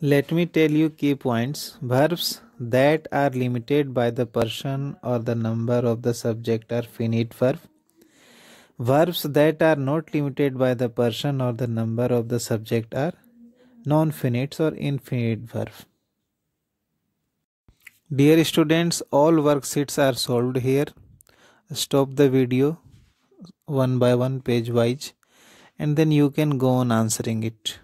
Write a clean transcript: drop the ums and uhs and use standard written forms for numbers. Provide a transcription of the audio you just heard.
Let me tell you key points. Verbs that are limited by the person or the number of the subject are finite verb. Verbs that are not limited by the person or the number of the subject are non-finites or infinite verb. Dear students, all worksheets are solved here. Stop the video one by one, page wise, and then you can go on answering it.